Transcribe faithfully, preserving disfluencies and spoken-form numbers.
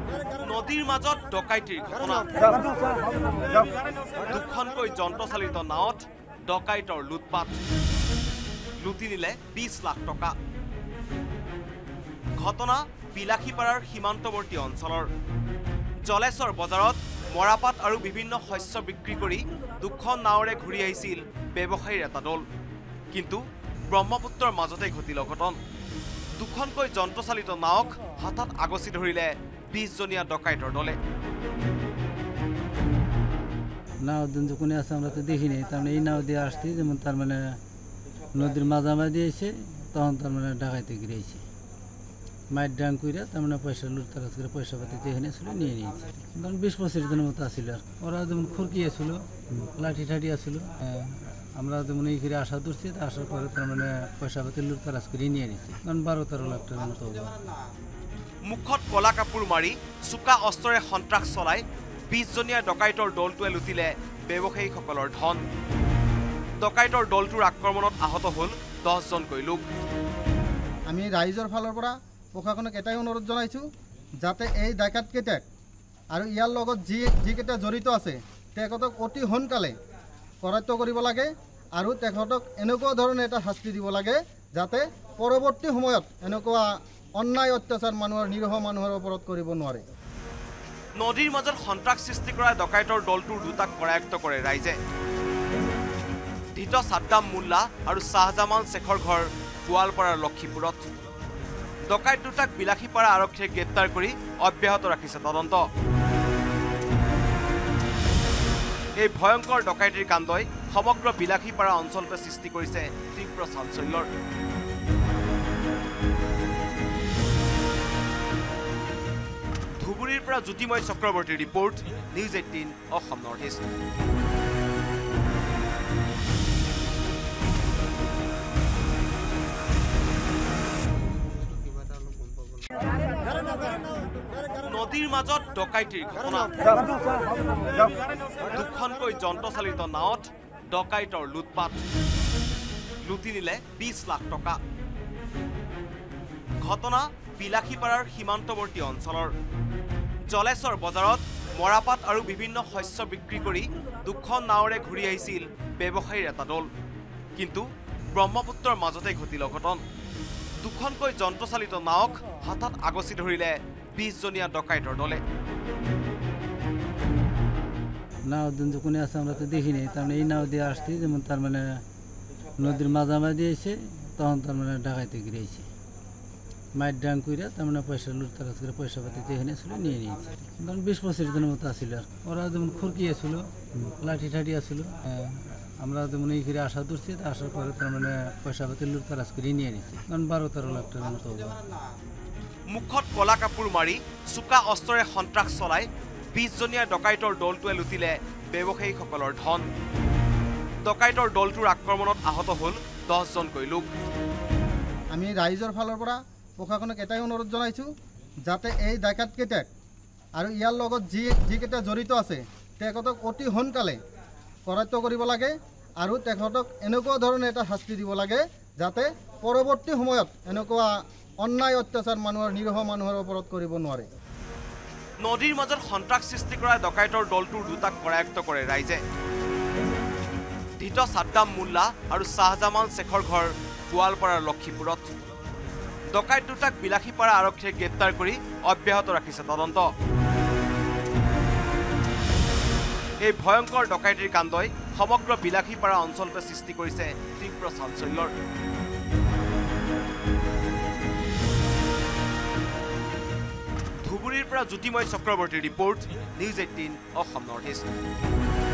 নদীৰ মাজত ডকাইতিৰ ঘটনা দুখনকৈ যন্ত্ৰচালিত নাৱত ডকাইতৰ লুটপাট লুটি নিলে বিশ লাখ টকা ঘটনা বিলাসীপাৰাৰ সীমান্তৱৰ্তী অঞ্চলৰ জলেশ্বৰ বজাৰত মৰাপাট আৰু বিভিন্ন শস্য বিক্ৰী কৰি দুখন নাৱৰে ঘূৰি আহিছিল ব্যৱসায়ীৰ এটা দল কিন্তু ব্ৰহ্মপুত্ৰৰ মাজতে ঘটিল ঘটন দুখনকৈ যন্ত্ৰচালিত নাৱক হাতত আগচি ধৰিলে বিশ জনীয়া ডকাইতৰ দলে নাও দিন যখন আছে আমরা তো দেখিনি তার মানে এই নাও দিয়ে আসছি যেমন তার মানে নদীর মাঝামাঝি এসে তখন তার মানে ডাকাইতে গিয়েছে মাইট ডাং করে তার মানে পয়সা লুটতারাজ করে পয়সা পাতি যেখানে ছিল নিয়ে নিয়েছে তখন বিশ পঁচিশ দিনের মতো আসছিল আর ওরা যেমন খুরকি আসছিল লাঠি ঠাঠি আসছিল আমরা যেমন এই করে আশা ধরছি আসার পরে তার মানে পয়সা পাতি লুটতারাজ করে নিয়ে নিয়েছে তখন বারো তেরো লাখ টাকার মতো মুখত কলা কাপোৰ মাৰি চোকা অস্ত্ৰৰে সন্ত্ৰাস চলাই বিশ জনীয়া ডকাইতৰ দলটোৱে লুটিলে ব্যৱসায়ীসকলৰ ধন ডকাইতৰ দলটোৰ আক্ৰমণত আহত হ'ল দহজনকৈ লোক আমি ৰাইজৰ ফালৰ পৰা প্ৰশাসনক এটাই অনুৰোধ জনাইছোঁ যাতে এই ডাকাতকেইটাক আৰু ইয়াৰ লগত যি যিকেইটা জড়িত আছে তেখেতক অতি সোনকালে কৰায়ত্ব কৰিব লাগে আৰু তেখেতক এনেকুৱা ধৰণে এটা শাস্তি দিব লাগে যাতে পৰৱৰ্তী সময়ত এনেকুৱা অন্যায় অত্যাচাৰ মানুহৰ নিৰহ মানুহৰ ওপৰত কৰিব নোৱাৰে নদীৰ মাজত সন্ত্ৰাস সৃষ্টি কৰা ডকাইতৰ দলটোৰ দুটাক কৰায়ত্ব কৰে ৰাইজে ধৃত সাদ্দাম মোল্লা আৰু শাহজামাল শেখৰ ঘৰ গোৱালপাৰাৰ লক্ষীপুৰত ডকাইত দুটাক বিলাসীপাৰা আৰক্ষীয়ে গ্ৰেপ্তাৰ কৰি অব্যাহত ৰাখিছে তদন্ত এই ভয়ংকৰ ডকাইতিৰ কাণ্ডই সমগ্ৰ বিলাসীপাৰা অঞ্চলতে সৃষ্টি কৰিছে তীব্ৰ চাঞ্চল্যৰ ধুবুৰীৰ পৰা Jyotimoy Chakraborty report News Eighteen Assam North East নদীৰ মাজত ডকাইতিৰ ঘটনা দুখনকৈ যন্ত্ৰচালিত নাৱত ডকাইতৰ লুটপাট লুটি নিলে বিশ লাখ টকা ঘটনা বিলাসীপাৰাৰ সীমান্তৱৰ্তী অঞ্চলৰ জলেশ্বৰ বজাৰত মৰাপাট আৰু বিভিন্ন শস্য বিক্ৰী কৰি দুখন নাৱৰে ঘূৰি আহিছিল ব্যৱসায়ীৰ এটা দল কিন্তু ব্ৰহ্মপুত্ৰৰ মাজতে ঘটিল ঘটন দুখনকৈ যন্ত্ৰচালিত নাৱক হাতত আগচি ধৰিলে বিশ জনীয়া ডকাইতৰ দলে নাও দিন যখন আছে আমরা তো দেখিনি তার মানে এই নাও দিয়ে আসছি যেমন তার মানে নদীর মাঝামাঝি এসে তখন তার মানে ডাকাইতে গিয়েছে মাইট ডাং করে তার মানে পয়সা লুটতারাজ করে পয়সা পাতি যেখানে ছিল নিয়ে নিয়েছে তখন বিশ পঁচিশ দিনের মতো আসছিল আর ওরা যেমন খুরকি আসছিল লাঠি ঠাঠি আসছিল আমরা যেমন এই করে আশা ধরছি আসার পরে তার মানে পয়সা পাতি লুটতারাজ করে নিয়ে নিয়েছে তখন বারো তেরো লাখ টাকার মতো মুখত কলা কাপোৰ মাৰি চোকা অস্ত্ৰৰে সন্ত্ৰাস চলাই বিশ জনীয়া ডকাইতৰ দলটোৱে লুটিলে ব্যৱসায়ীসকলৰ ধন ডকাইতৰ দলটোৰ আক্ৰমণত আহত হ'ল দহজনকৈ লোক আমি ৰাইজৰ ফালৰ পৰা প্ৰশাসনক এটাই অনুৰোধ জনাইছোঁ যাতে এই ডাকাতকেইটাক আৰু ইয়াৰ লগত যি যিকেইটা জড়িত আছে তেখেতক অতি সোনকালে কৰায়ত্ব কৰিব লাগে আৰু তেখেতক এনেকুৱা ধৰণে এটা শাস্তি দিব লাগে যাতে পৰৱৰ্তী সময়ত এনেকুৱা অন্যায় অত্যাচাৰ মানুহৰ নিৰহ মানুহৰ ওপৰত কৰিব নোৱাৰে নদীৰ মাজত সন্ত্ৰাস সৃষ্টি কৰা ডকাইতৰ দলটোৰ দুটাক কৰায়ত্ব কৰে ৰাইজে ধৃত সাদ্দাম মোল্লা আৰু শাহজামাল শেখৰ ঘৰ গোৱালপাৰাৰ লক্ষীপুৰত ডকাইত দুটাক বিলাসীপাৰা আৰক্ষীয়ে গ্ৰেপ্তাৰ কৰি অব্যাহত ৰাখিছে তদন্ত এই ভয়ংকৰ ডকাইতিৰ কাণ্ডই সমগ্ৰ বিলাসীপাৰা অঞ্চলতে সৃষ্টি কৰিছে তীব্ৰ চাঞ্চল্যৰ ধুবুৰীৰ পৰা Jyotimoy Chakraborty report News Eighteen Assam North east